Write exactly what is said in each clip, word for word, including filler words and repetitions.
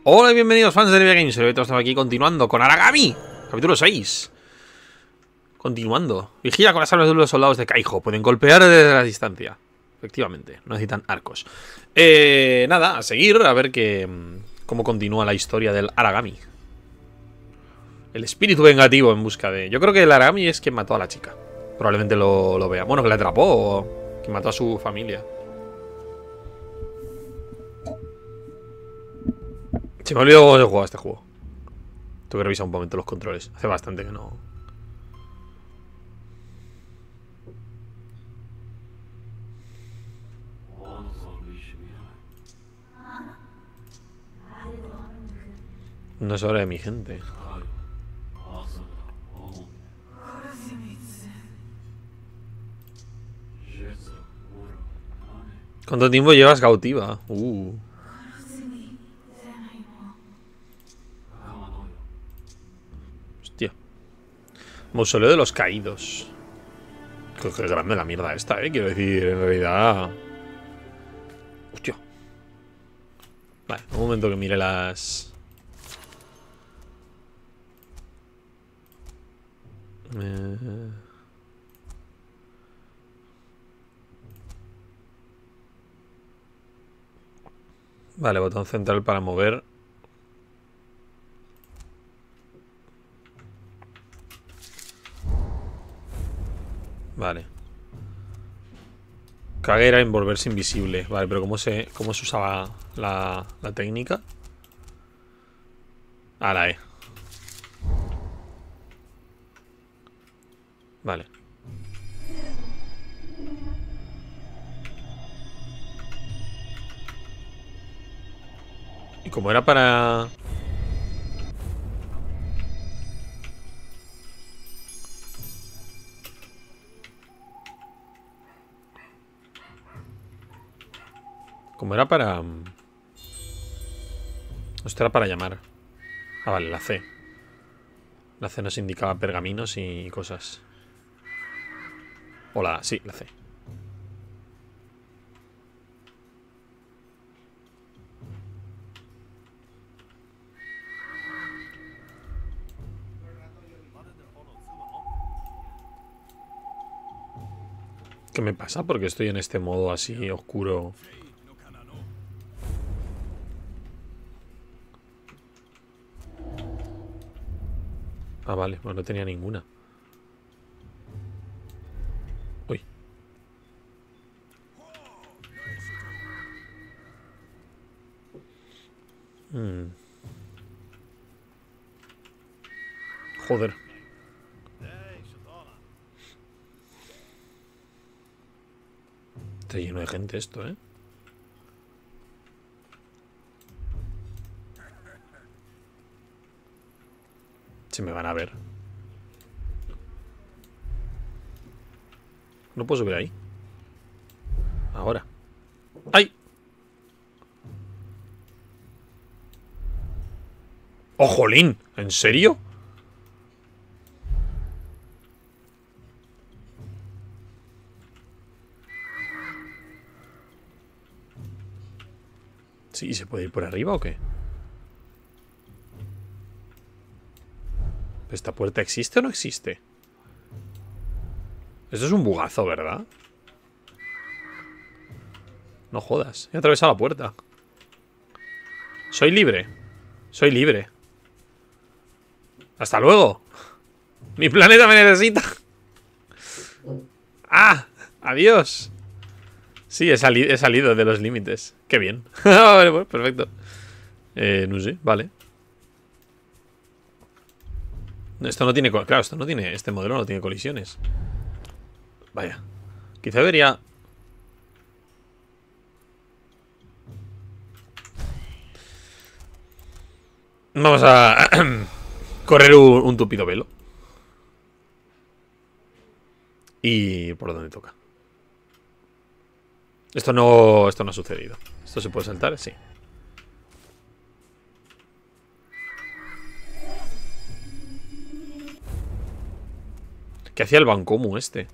Hola y bienvenidos fans de Nvidia Games. Hoy estamos aquí continuando con Aragami, capítulo seis. Continuando. Vigila con las armas de los soldados de Kaijo. Pueden golpear desde la distancia. Efectivamente, no necesitan arcos. Eh, nada, a seguir, a ver que, cómo continúa la historia del Aragami. El espíritu vengativo en busca de... Yo creo que el Aragami es quien mató a la chica. Probablemente lo, lo vea. Bueno, que la atrapó o quien mató a su familia. Se me ha olvidado cómo se juega este juego. Tengo que revisar un momento los controles. Hace bastante que no... No es hora de mi gente. ¿Cuánto tiempo llevas cautiva? Uh. Hostia. Mausoleo de los caídos. Qué, qué grande la mierda esta, eh. Quiero decir, en realidad... Hostia. Vale, un momento que mire las... Eh... Vale, botón central para mover. Vale. Kage era en volverse invisible. Vale, pero ¿cómo se, cómo se usaba la, la técnica? Ah, la E. Vale. Y como era para... Como era para... Esto era para llamar. Ah, vale, la C. La C nos indicaba pergaminos y cosas. O la... Sí, la C. ¿Qué me pasa? Porque estoy en este modo así oscuro. Ah, vale, pues no tenía ninguna. Uy. Hmm. Joder. Está lleno de gente esto, ¿eh? Se me van a ver. No puedo subir ahí. Ahora. ¡Ay! ¡Oh, jolín! ¿En serio? Sí, ¿se puede ir por arriba o qué? ¿Esta puerta existe o no existe? Esto es un bugazo, ¿verdad? No jodas, he atravesado la puerta. Soy libre. Soy libre. Hasta luego. Mi planeta me necesita. ¡Ah! Adiós. Sí, he, sali he salido de los límites. Qué bien. Vale, pues, perfecto. Eh, no sé, vale. Esto no tiene... Claro, esto no tiene... Este modelo no tiene colisiones. Vaya. Quizá debería... Vamos a... correr un, un tupido velo. Y... por donde toca. Esto no... Esto no ha sucedido. ¿Esto se puede saltar? Sí. ¿Qué hacía el Bancomu este?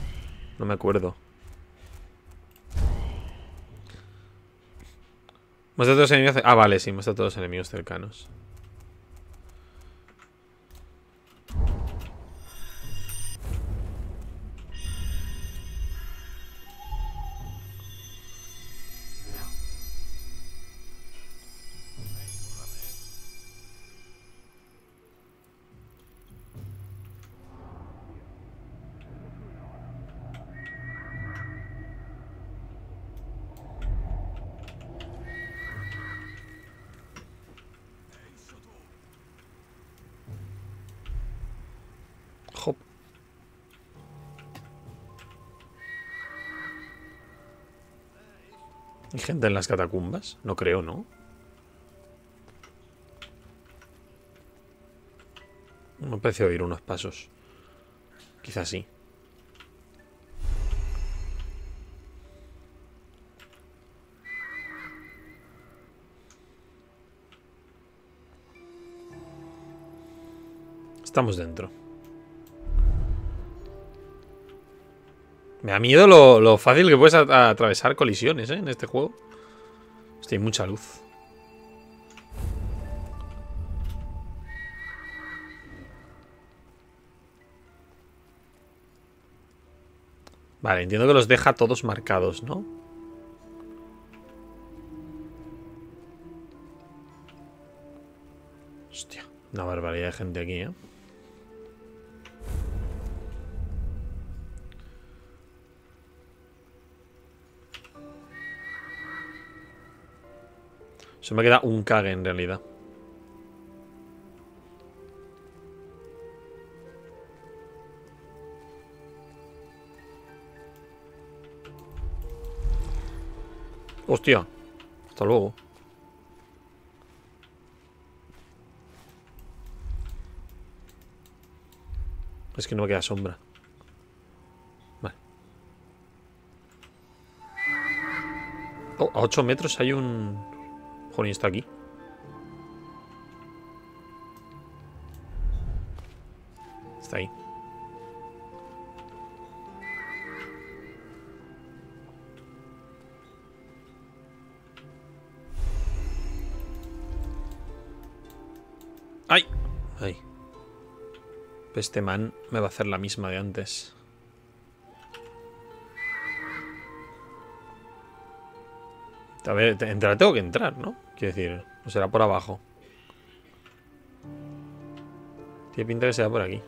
No me acuerdo. Muestra todos los enemigos. Ah, vale, sí, muestra todos los enemigos cercanos. Hop. ¿Hay gente en las catacumbas? No creo, ¿no? Me parece oír unos pasos. Quizás sí. Estamos dentro. Me da miedo lo, lo fácil que puedes a, a atravesar colisiones, ¿eh? En este juego. Hostia, hay mucha luz. Vale, entiendo que los deja todos marcados, ¿no? Hostia, una barbaridad de gente aquí, ¿eh? Se me queda un cague en realidad. Hostia. Hasta luego. Es que no me queda sombra. Vale. Oh, a ocho metros hay un... Joder, está aquí. Está ahí. ¡Ay! ¡Ay! Este man me va a hacer la misma de antes. A ver, entrar tengo que entrar, ¿no? Quiero decir, o será por abajo. Tiene pinta que sea por aquí.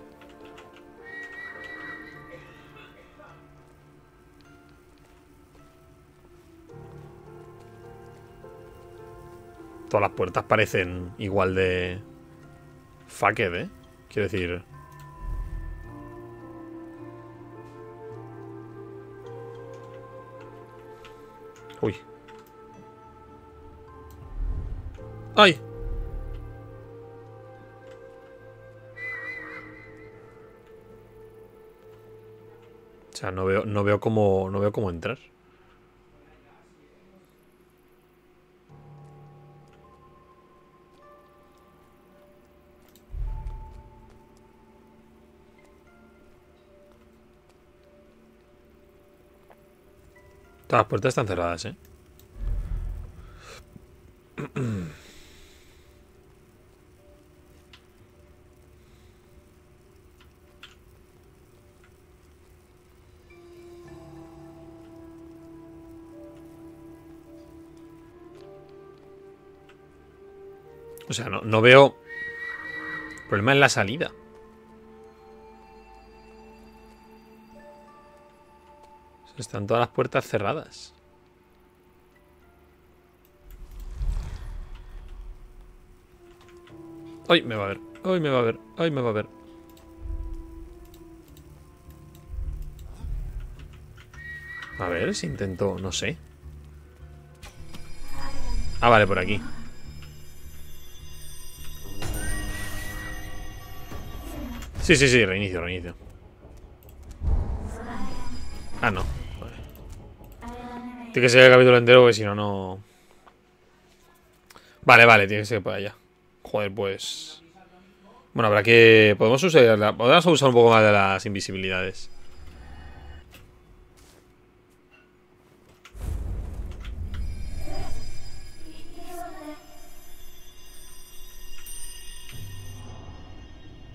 Todas las puertas parecen igual de... fucked, ¿eh? Quiero decir... Uy. ¡Ay! O sea, no veo, no veo cómo, no veo cómo entrar. Todas las puertas están cerradas, ¿eh? O sea, no, no veo... problema en la salida. Están todas las puertas cerradas. ¡Ay! Me va a ver. ¡Ay! Me va a ver. ¡Ay! Me va a ver. A ver si intento... no sé. Ah, vale, por aquí. Sí, sí, sí, reinicio, reinicio. Ah, no. Vale. Tiene que ser el capítulo entero, porque si no, no... Vale, vale, tiene que ser por allá. Joder, pues... Bueno, habrá que... Podemos usar, podemos usar un poco más de las invisibilidades.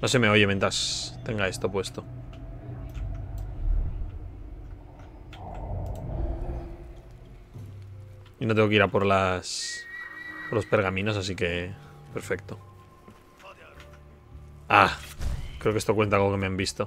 No se me oye mientras tenga esto puesto. Y no tengo que ir a por las... por los pergaminos, así que... perfecto. Ah, creo que esto cuenta algo que me han visto.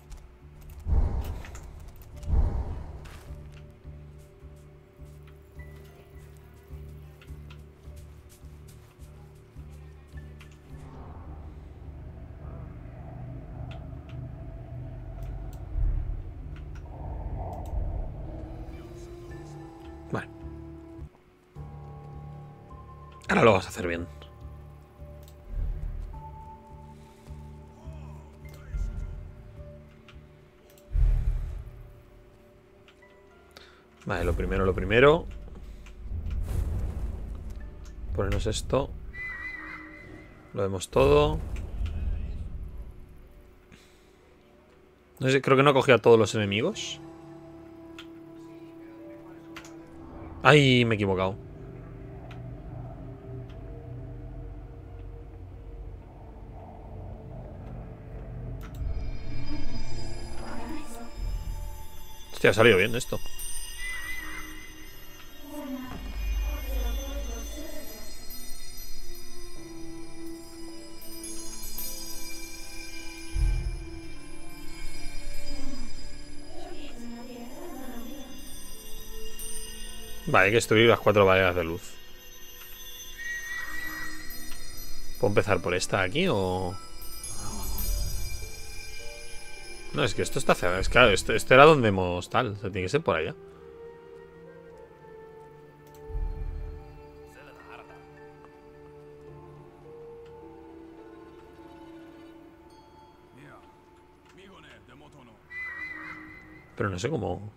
Vale. Ahora lo vas a hacer bien. Vale, lo primero, lo primero. Ponernos esto. Lo vemos todo. No sé, creo que no cogí a todos los enemigos. Ay, me he equivocado. Hostia, ha salido bien esto. Vale, hay que destruir las cuatro barreras de luz. ¿Puedo empezar por esta aquí o...? No, es que esto está cerrado. Es claro, esto, esto era donde hemos tal. O sea, tiene que ser por allá. Pero no sé cómo...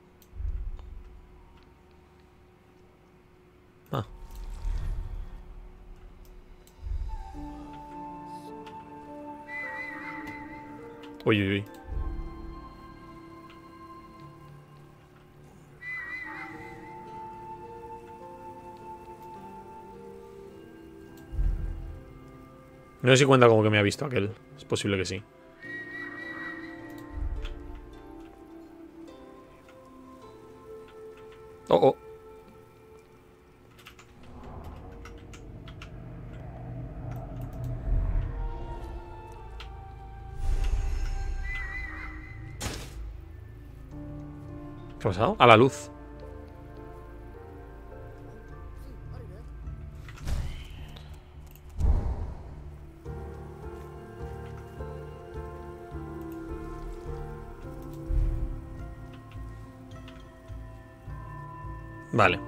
Ah. Uy, uy, uy. No sé si cuenta como que me ha visto aquel. Es posible que sí. Oh, oh. ¿Qué ha pasado? A la luz. Vale.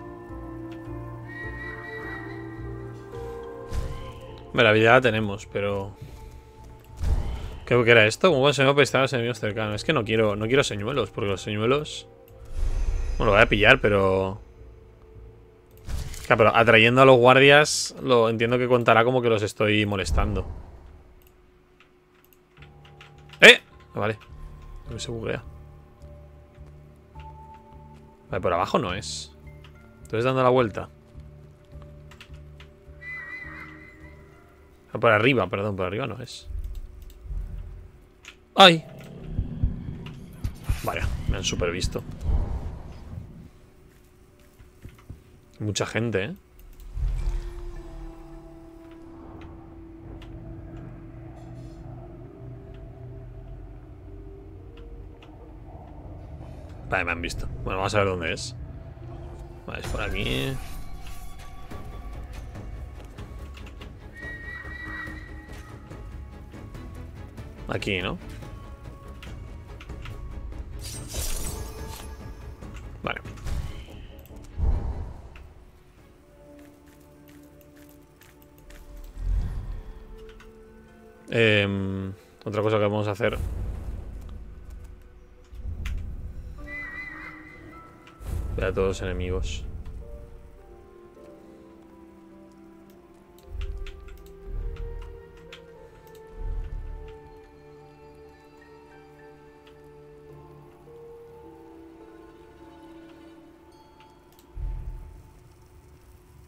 Vale, la habilidad la tenemos, pero... ¿Qué era esto? ¿Cómo se me va a prestar a los enemigos cercanos? Es que no quiero, no quiero señuelos, porque los señuelos... Bueno, lo voy a pillar, pero... Claro, pero atrayendo a los guardias, lo entiendo que contará como que los estoy molestando. ¡Eh! Vale. No se buguea. Vale, por abajo no es. Entonces dando la vuelta. Ah, por arriba, perdón, por arriba no es. ¡Ay! Vaya, me han super visto. Mucha gente, ¿eh? Vale, me han visto. Bueno, vamos a ver dónde es. Vale, es por aquí. Aquí, ¿no? Vale. Eh, otra cosa que vamos a hacer. Ver a todos los enemigos.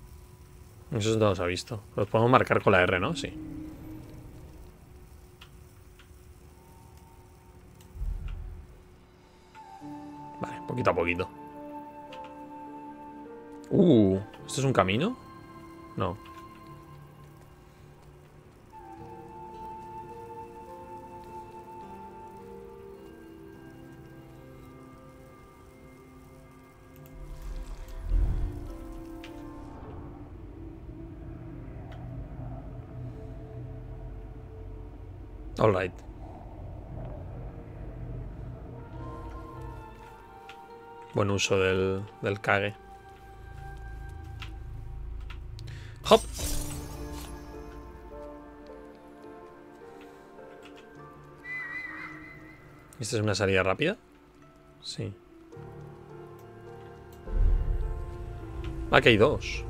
Eso no los ha visto. Los podemos marcar con la R, ¿no? Sí. Poquito a poquito. Uh, ¿esto es un camino? No. All right. Buen uso del, del Kage. Hop. ¿Esta es una salida rápida? Sí. Ah, que hay dos.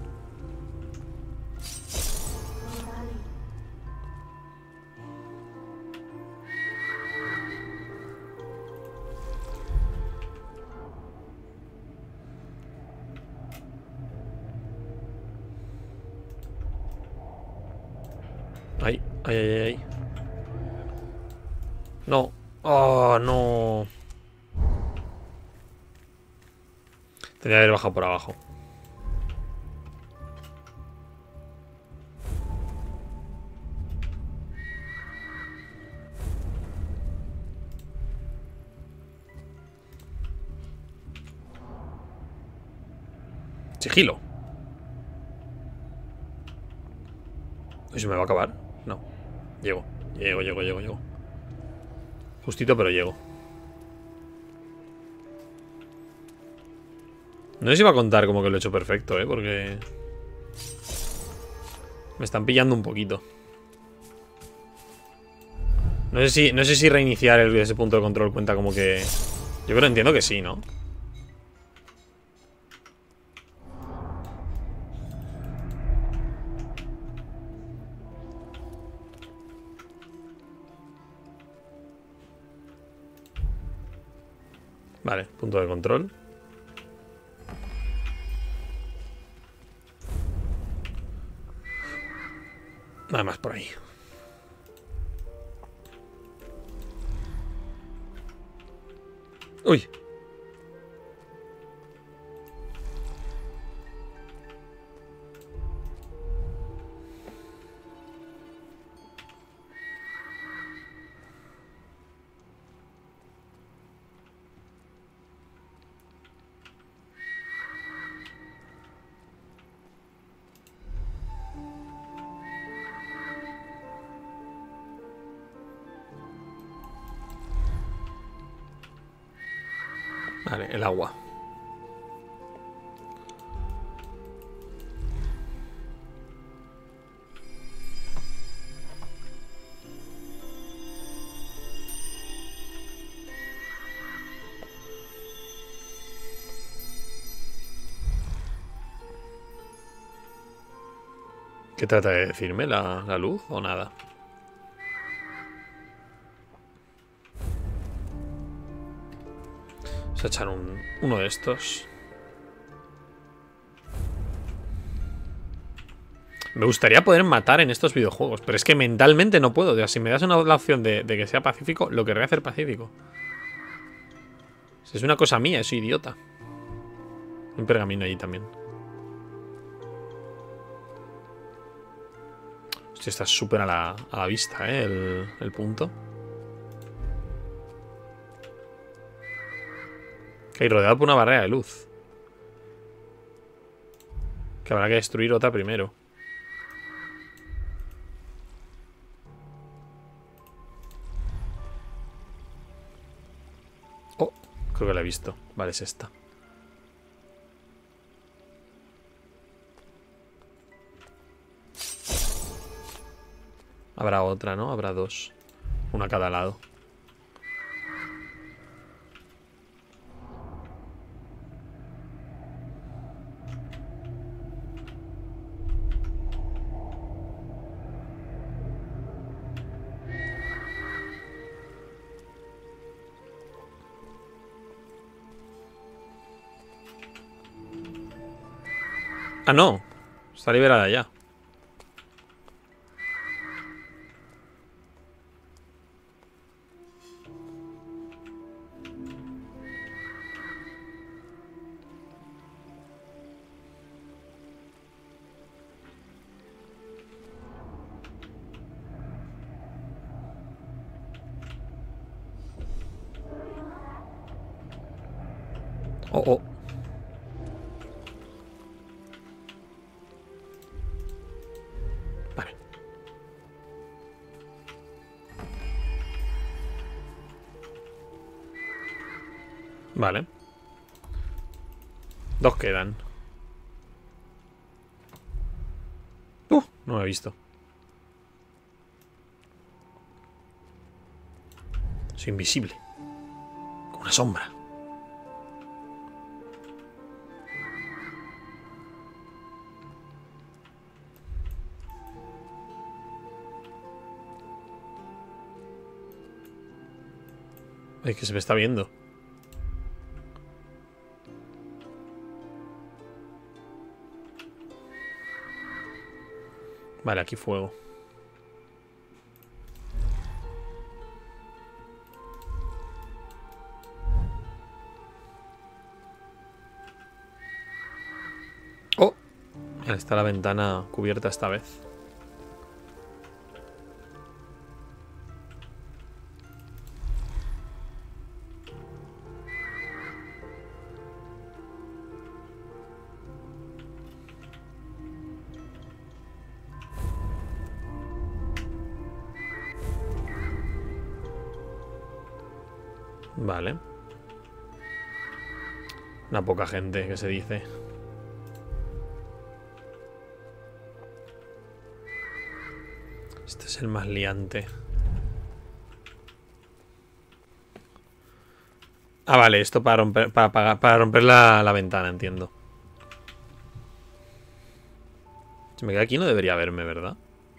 Ay, ay, ay, ay. No. Oh, no. Tendría que haber bajado por abajo. Sigilo. ¿Se me va a acabar? No. Llego, llego, llego, llego, llego. Justito, pero llego. No sé si va a contar como que lo he hecho perfecto, ¿eh? Porque... me están pillando un poquito. No sé si, no sé si reiniciar el, ese punto de control cuenta como que... Yo creo, entiendo que sí, ¿no? Vale, punto de control. Nada más por ahí. Uy. Vale, el agua. ¿Qué trata de decirme? ¿La, la luz o nada? Vamos a echar un, uno de estos. Me gustaría poder matar en estos videojuegos, pero es que mentalmente no puedo. O sea, si me das una, la opción de, de que sea pacífico, lo querré hacer pacífico. Si es una cosa mía, soy idiota. Un pergamino allí también. Hostia, está súper a la, a la vista, ¿eh? El, el punto. Ok, rodeado por una barrera de luz. Que habrá que destruir otra primero. Oh, creo que la he visto. Vale, es esta. Habrá otra, ¿no? Habrá dos. Una a cada lado. Ah, no. Está liberada ya. Oh, oh. Vale. Vale. Dos quedan. Uh, no me he visto. Soy invisible. Como una sombra. Es que se me está viendo. Vale, aquí fuego. Oh, está la ventana cubierta esta vez. Vale. Una poca gente, que se dice. Este es el más liante. Ah, vale, esto para romper, para, para, para romper la, la ventana, entiendo. Si me queda aquí no debería verme, ¿verdad?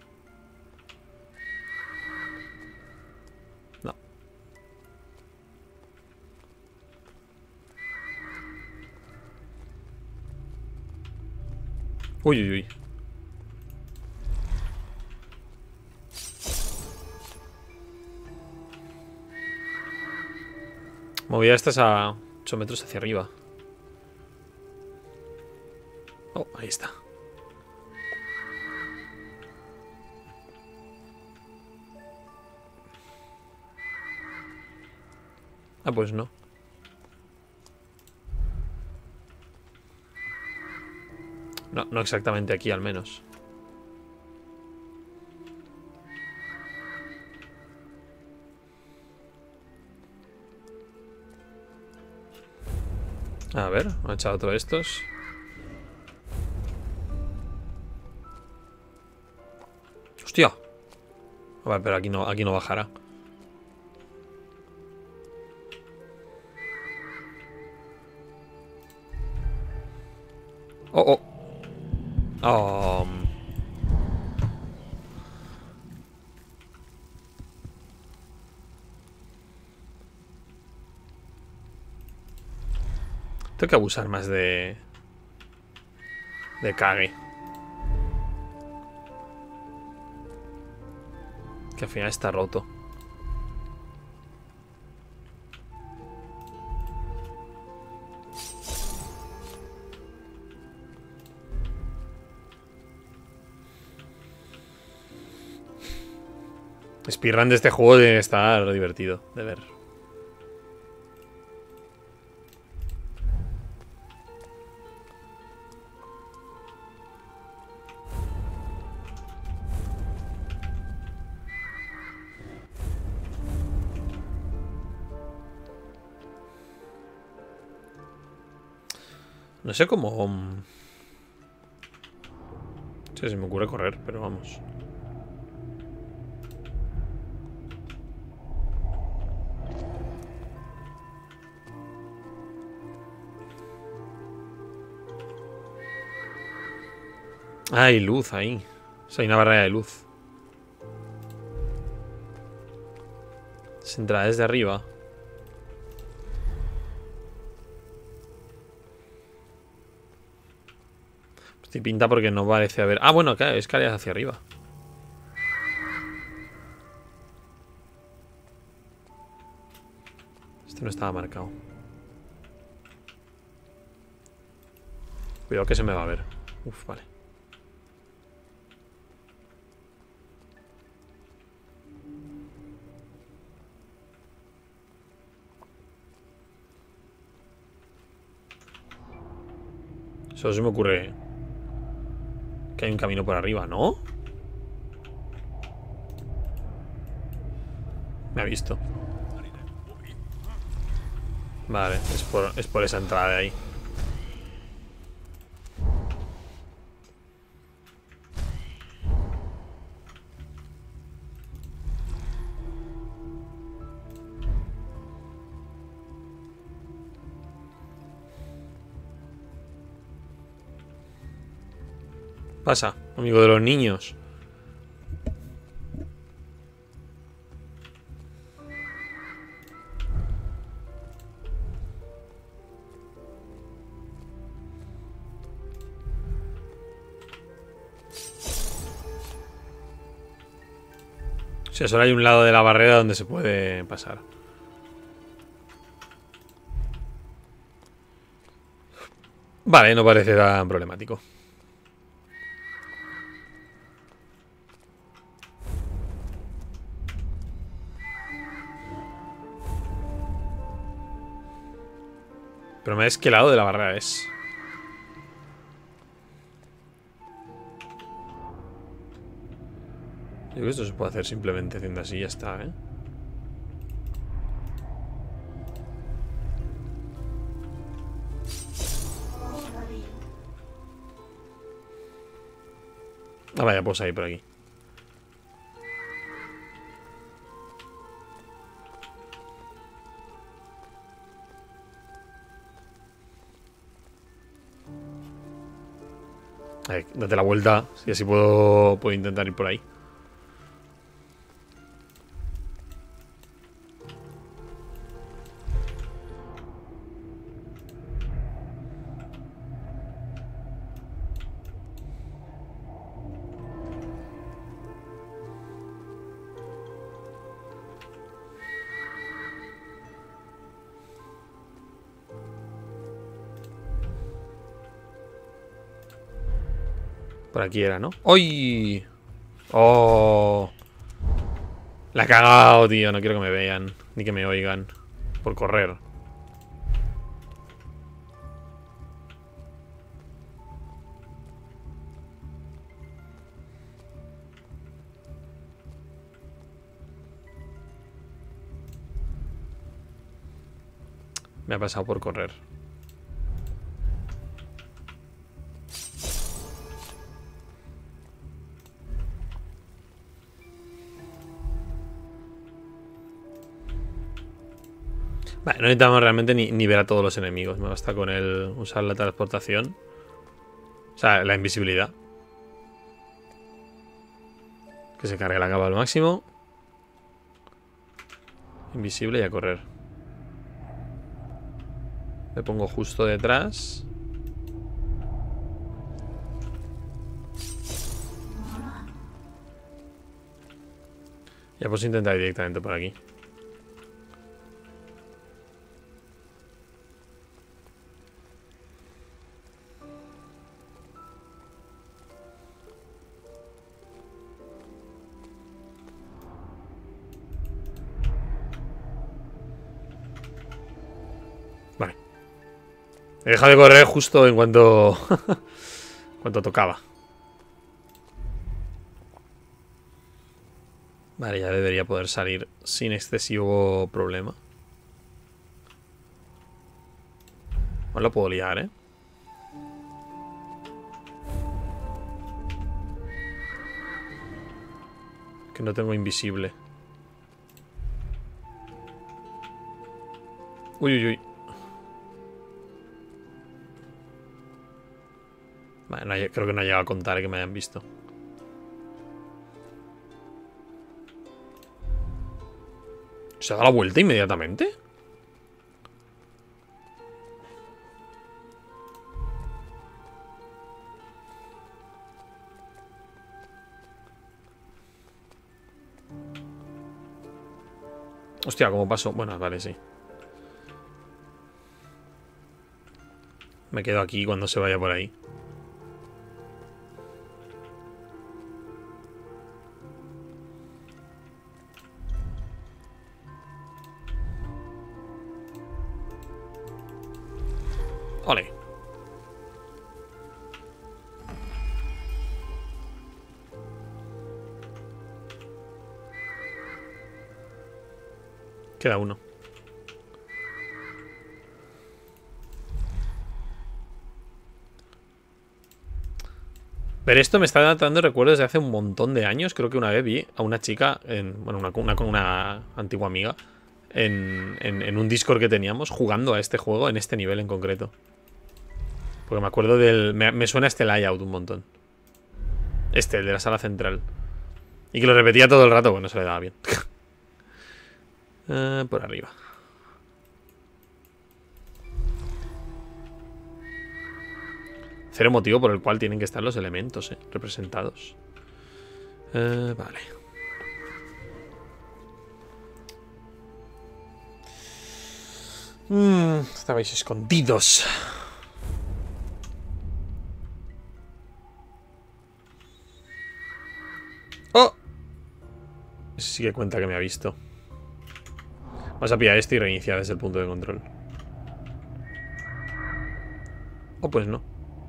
No. Uy, uy, uy. Movía estas a ocho metros hacia arriba. Oh, ahí está. Ah, pues no. No, no exactamente aquí, al menos. A ver, me ha echado otro de estos. ¡Hostia! A ver, pero aquí no, aquí no bajará. Oh, oh. Oh. Tengo que abusar más de... De Kage. Que al final está roto. Speedrun de este juego debe estar divertido de ver. No sé cómo... No sé si me ocurre correr, pero vamos. Ah, hay luz ahí. O sea, hay una barrera de luz. Se entra desde arriba. Pues te pinta porque no parece haber... Ah, bueno, claro, escaleras hacia arriba. Este no estaba marcado. Cuidado que se me va a ver. Uf, vale. Solo se me ocurre que hay un camino por arriba, ¿no? Me ha visto. Vale, es por, es por esa entrada de ahí. Pasa, amigo de los niños. O sea, solo hay un lado de la barrera donde se puede pasar. Vale, no parece tan problemático. Pero me es qué lado de la barrera es. Yo creo que esto se puede hacer simplemente haciendo así y ya está, ¿eh? Ah, vaya, pues ahí por aquí. A ver, date la vuelta. Si así puedo, puedo intentar ir por ahí. Por aquí era, ¿no? ¡Ay! ¡Oh! La he cagado, tío. No quiero que me vean. Ni que me oigan. Por correr. Me ha pasado por correr. Vale, no necesitamos realmente ni, ni ver a todos los enemigos. Me basta con el usar la transportación. O sea, la invisibilidad. Que se cargue la capa al máximo. Invisible y a correr. Me pongo justo detrás. Ya pues intentar ir directamente por aquí. Vale. He dejado de correr justo en cuanto... en cuanto tocaba. Vale, ya debería poder salir sin excesivo problema. No lo puedo liar, ¿eh? Que no tengo invisible. Uy, uy, uy. Vale, no hay, creo que no ha llegado a contar que me hayan visto. ¿Se da la vuelta inmediatamente? Hostia, ¿cómo pasó? Bueno, vale, sí. Me quedo aquí cuando se vaya por ahí. Ole. Queda uno. Pero esto me está dando recuerdos de hace un montón de años. Creo que una vez vi a una chica, en, bueno, una, una, una antigua amiga, en, en, en un Discord que teníamos, jugando a este juego en este nivel en concreto. Porque me acuerdo del... Me, me suena este layout un montón. Este, el de la sala central. Y que lo repetía todo el rato, bueno, se le daba bien. uh, por arriba. Cero motivo por el cual tienen que estar los elementos, eh, representados. Uh, vale. Mm, estabais escondidos. ¡Oh! Ese sí que cuenta que me ha visto. Vas a pillar esto y reiniciar desde el punto de control. O pues no.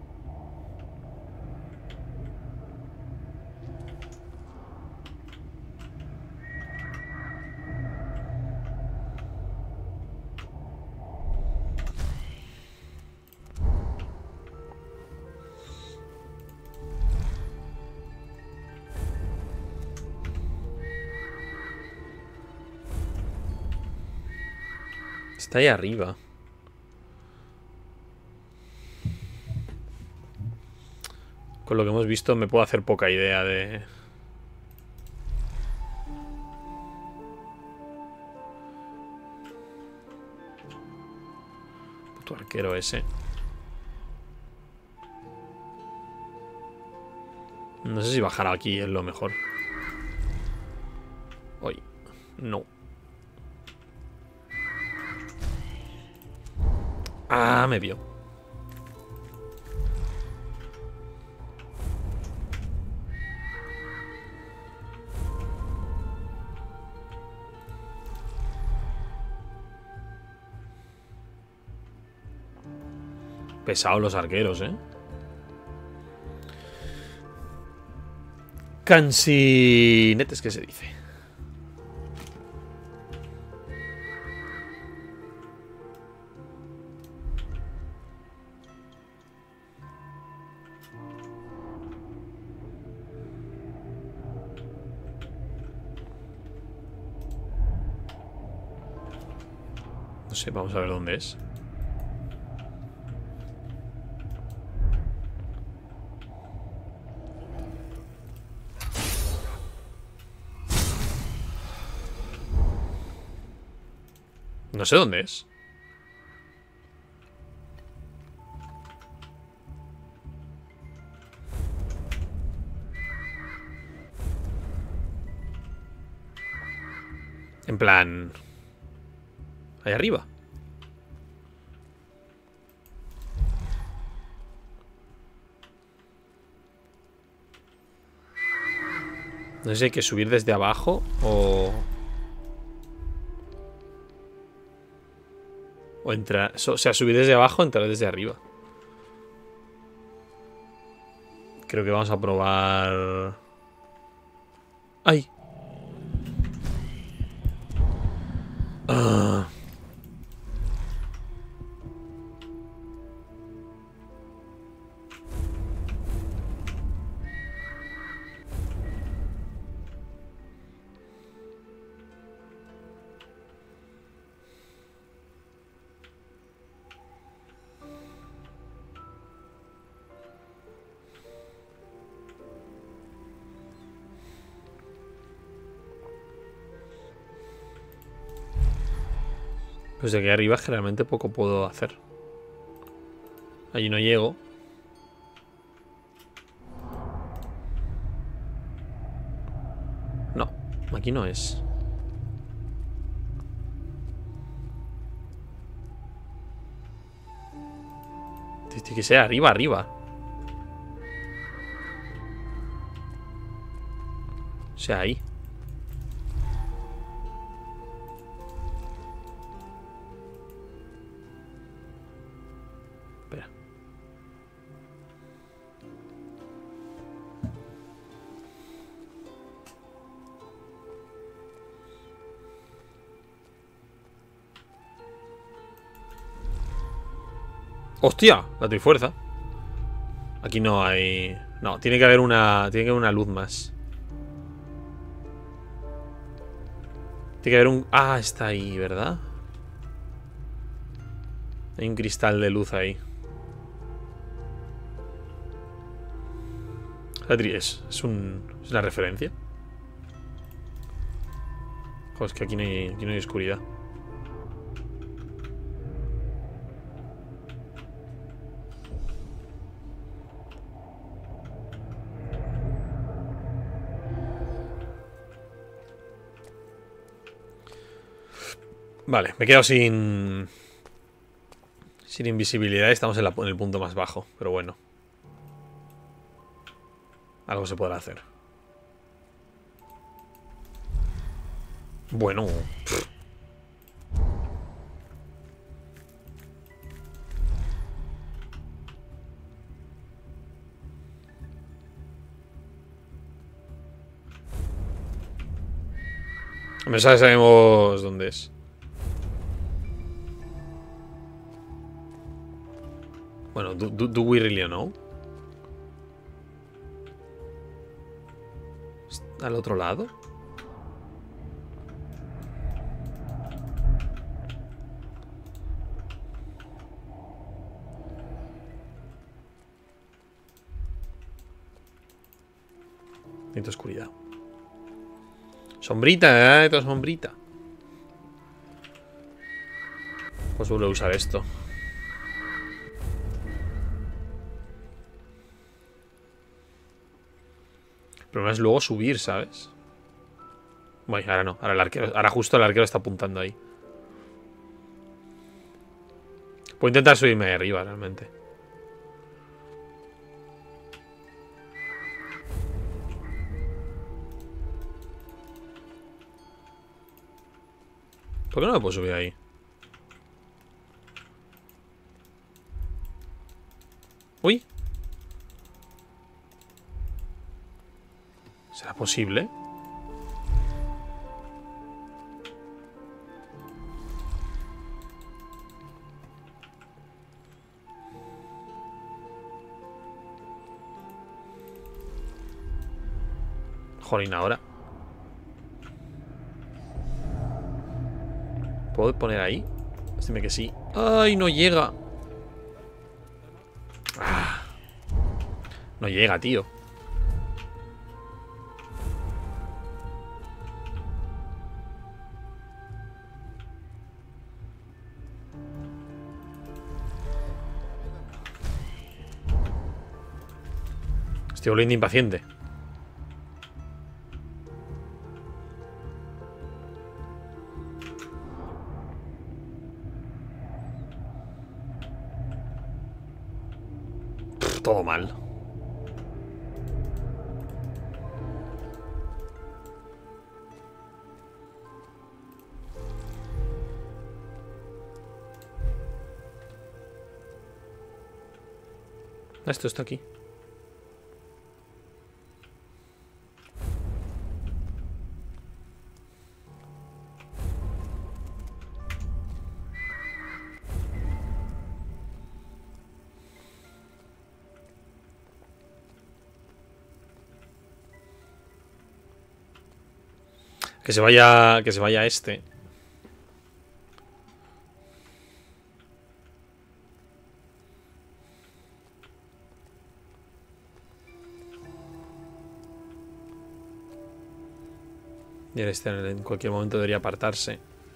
Está ahí arriba. Con lo que hemos visto me puedo hacer poca idea de... Puto arquero ese. No sé si bajar aquí es lo mejor. Uy, no. Ah, me vio. Pesados los arqueros, ¿eh? Cansinetes, ¿qué se dice? No sé, vamos a ver dónde es. No sé dónde es. En plan... ahí arriba. No sé si hay que subir desde abajo o... O entrar... O sea, subir desde abajo o entrar desde arriba. Creo que vamos a probar... ¡Ay! Ah... Pues de aquí arriba generalmente poco puedo hacer. Allí no llego. No, aquí no es. Tiene que ser arriba, arriba. O sea, ahí. Espera. ¡Hostia! La trifuerza. Aquí no hay... No, tiene que haber una... Tiene que haber una luz más. Tiene que haber un... Ah, está ahí, ¿verdad? Hay un cristal de luz ahí. Es, es, un, es una referencia. Joder, es que aquí no hay, aquí no hay oscuridad. Vale, me he quedado sin... Sin invisibilidad. Estamos en, la, en el punto más bajo, pero bueno. Algo se podrá hacer. Bueno. Pff. Ya sabemos dónde es. Bueno, do, do, do we really know? ¿Está al otro lado? Necesito oscuridad. Sombrita, ¿eh? Toda sombrita. Pues vuelvo a usar esto. El problema es luego subir, ¿sabes? Bueno, ahora no. Ahora, el arquero, ahora justo el arquero está apuntando ahí. Puedo intentar subirme ahí arriba, realmente. ¿Por qué no me puedo subir ahí? Uy. ¿Será posible? Jolín, ahora. ¿Puedo poner ahí? Dime que sí. ¡Ay, no llega! Ah, no llega, tío. Estoy volviendo impaciente. Pff, todo mal. Esto está aquí. Que se vaya. Que se vaya este. Y el este en cualquier momento debería apartarse.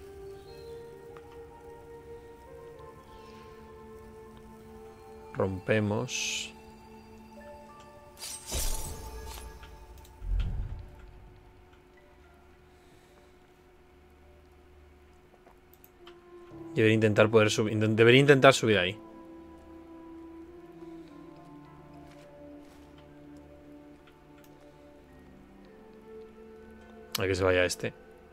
Rompemos. Debería intentar poder subir. Debería intentar subir ahí. A que se vaya este.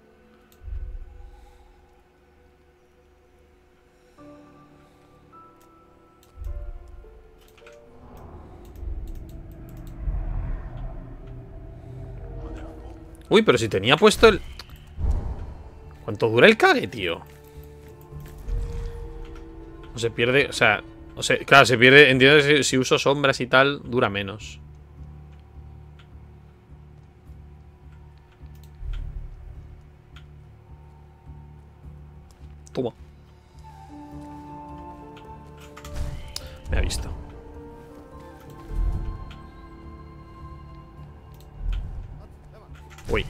Uy, pero si tenía puesto el... ¿Cuánto dura el cague, tío? No se pierde, o sea, O sea, claro, se pierde. Entiendo que si, si uso sombras y tal, dura menos. Toma. Me ha visto. Uy.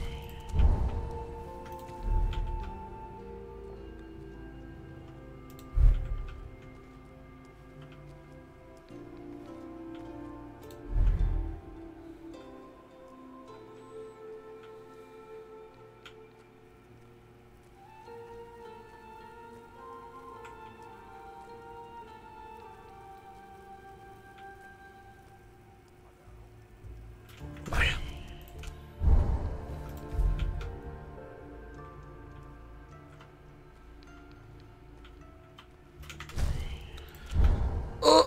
Vaya. Oh.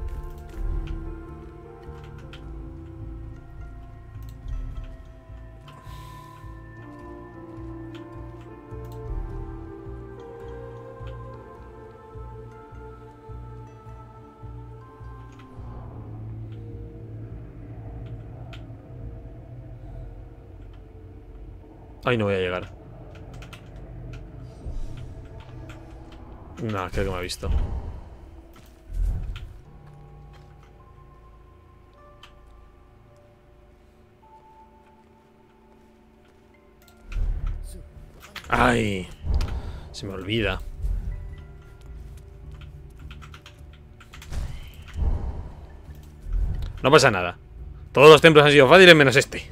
Ay, no voy a llegar. No, creo que me ha visto. Ay, se me olvida. No pasa nada. Todos los templos han sido fáciles menos este.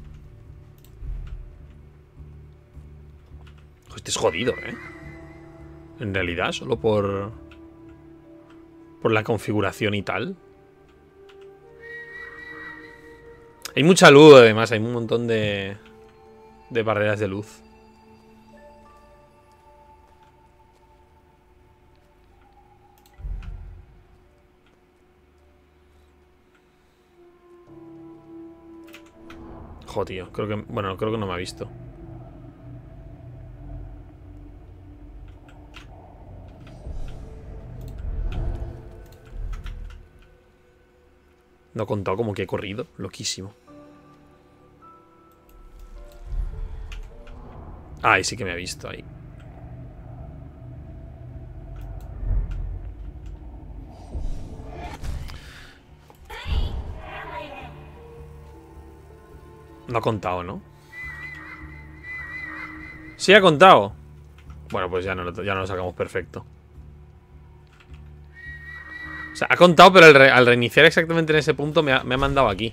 Este es jodido, ¿eh? En realidad, solo por... Por la configuración y tal. Hay mucha luz, además. Hay un montón de... De barreras de luz. Jo, tío. Creo que... Bueno, creo que no me ha visto. No he contado como que he corrido. Loquísimo. Ay, sí que me ha visto ahí. No ha contado, ¿no? Sí ha contado. Bueno, pues ya no, lo- ya no lo sacamos perfecto. O sea, ha contado, pero al, re- al reiniciar exactamente en ese punto me ha, me ha mandado aquí.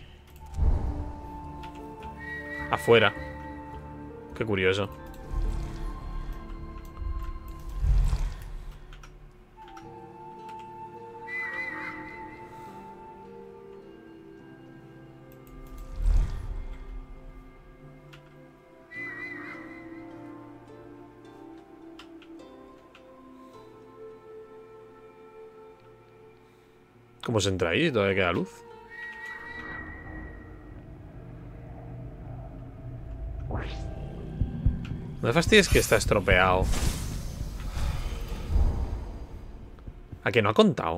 Afuera. Qué curioso. ¿Cómo se entra ahí? Todavía queda luz. No me fastidies que está estropeado. ¿A que no ha contado?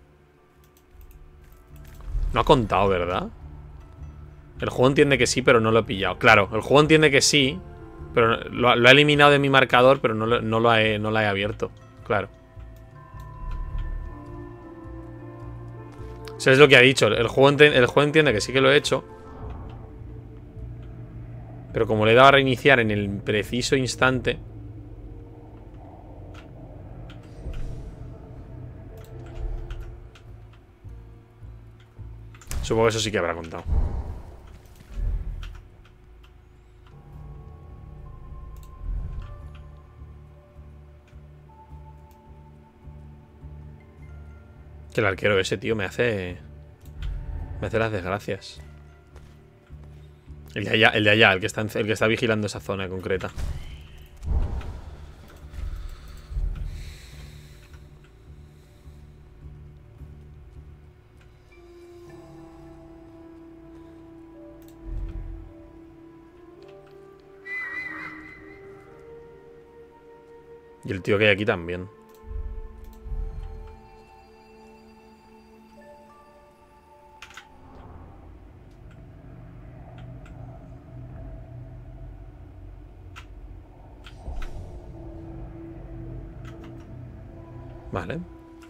No ha contado, ¿verdad? El juego entiende que sí, pero no lo he pillado. Claro, el juego entiende que sí, pero lo, lo ha eliminado de mi marcador, pero no, lo- no, lo he, no la he abierto. Claro. Eso es lo que ha dicho. El juego, ente- el juego entiende que sí que lo he hecho. Pero como le he dado a reiniciar en el preciso instante... Supongo que eso sí que habrá contado. Que el arquero ese, tío, me hace... Me hace las desgracias. El de allá, el de allá, el que está, en- el que está vigilando esa zona concreta. Y el tío que hay aquí también. Vale.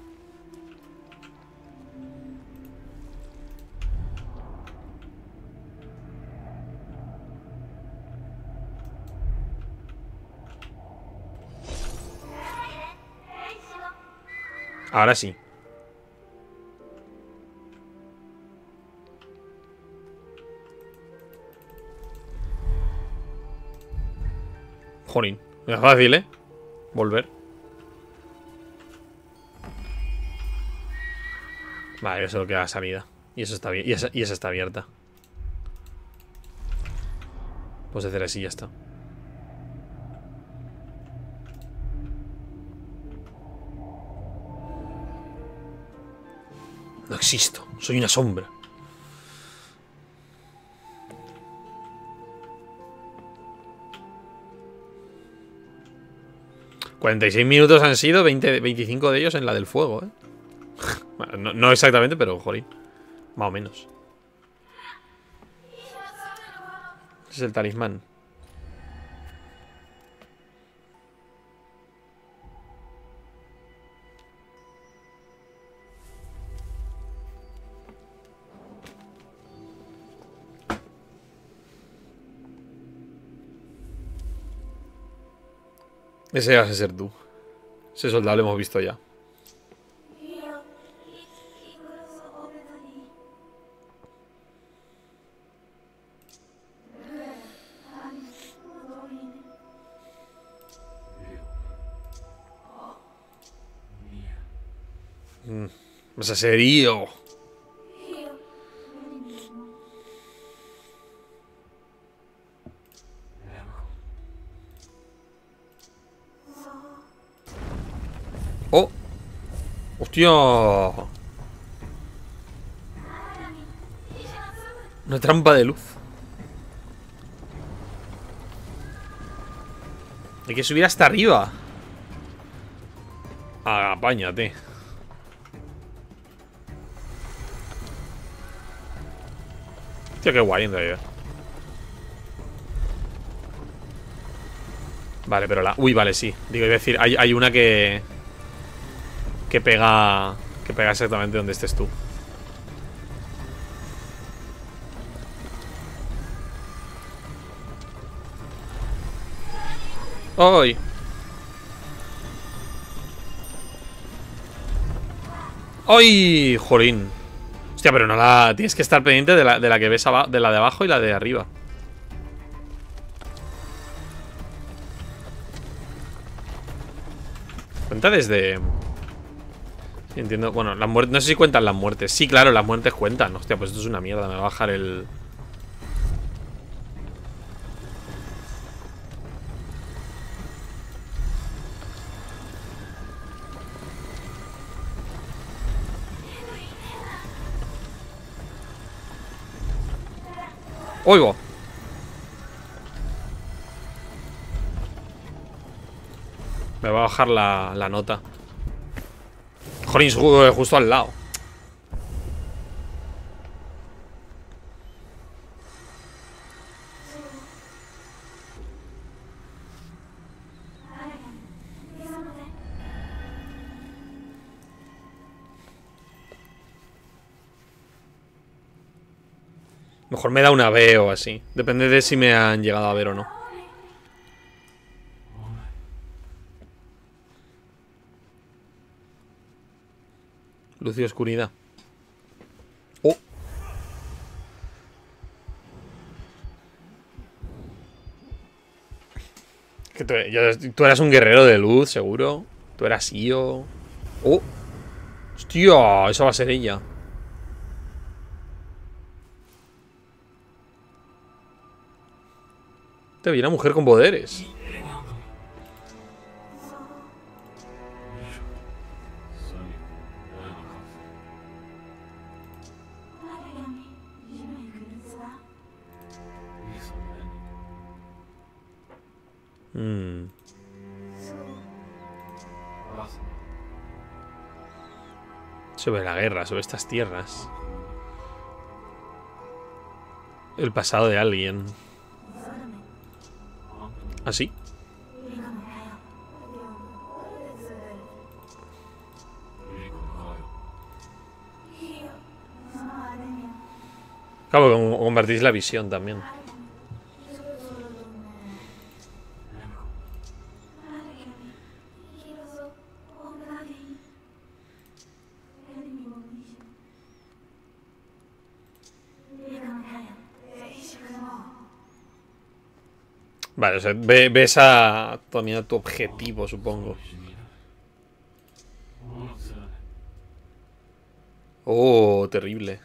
Ahora sí. Jolín, es fácil, ¿eh? Volver. Vale, eso queda salida. Y eso está bien. Y esa, y esa está abierta. Pues hacer así y ya está. No existo, soy una sombra. cuarenta y seis minutos han sido, veinte, veinticinco de ellos en la del fuego, ¿eh? Bueno, no, no exactamente, pero jolín. Más o menos. Ese es el talismán. Ese vas a ser tú. Ese soldado lo hemos visto ya. Mm, vas a ser Io. ¡Oh! ¡Hostia! Una trampa de luz. Hay que subir hasta arriba. Apáñate. Tío, qué guay en realidad. Vale, pero la... Uy, vale, sí. Digo, iba a decir, hay, hay una que... Que pega... Que pega exactamente donde estés tú. ¡Ay! ¡Ay! Jolín. Hostia, pero no la... Tienes que estar pendiente de la, de la que ves abajo, de la de abajo y la de arriba. Cuenta desde... Sí, entiendo. Bueno, las muertes... No sé si cuentan las muertes. Sí, claro, las muertes cuentan. Hostia, pues esto es una mierda. Me va a bajar el... ¡Oigo! Me va a bajar la, la nota. Jolín, justo al lado. Mejor me da una B o así. Depende de si me han llegado a ver o no. Luz y oscuridad. Oh. Que tú, yo, tú eras un guerrero de luz, seguro. Tú eras Io. Oh. Hostia, esa va a ser ella. Te vi una mujer con poderes. Mm. Sobre la guerra, sobre estas tierras. El pasado de alguien. ¿Así? Claro, como convertís la visión también. Vale, o sea, ve- ves a también a tu objetivo, supongo. Oh, terrible.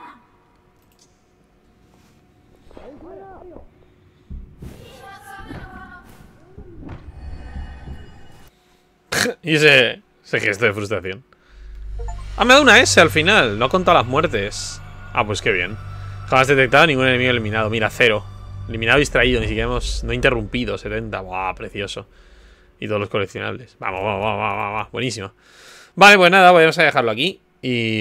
Y ese, ese gesto de frustración. Ah, me ha dado una S al final. No ha contado las muertes. Ah, pues qué bien. Jamás detectado ningún enemigo eliminado. Mira, cero. Eliminado y distraído. Ni siquiera hemos... No interrumpido. setenta. Buah, precioso. Y todos los coleccionables. Vamos, vamos, vamos, vamos, vamos. Buenísimo. Vale, pues nada, vamos a dejarlo aquí. Y...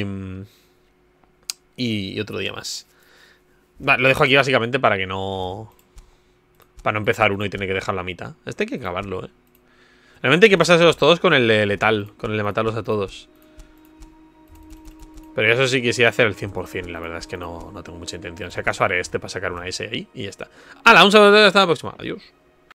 Y otro día más. Vale, lo dejo aquí básicamente para que no... Para no empezar uno y tener que dejar la mitad. Este hay que acabarlo, eh. Realmente hay que pasárselos todos con el de letal. Con el de matarlos a todos. Pero eso sí quisiera hacer el cien por cien. Y la verdad es que no, no tengo mucha intención. Si acaso haré este para sacar una S ahí y ya está. ¡Hala! Un saludo, hasta la próxima. Adiós.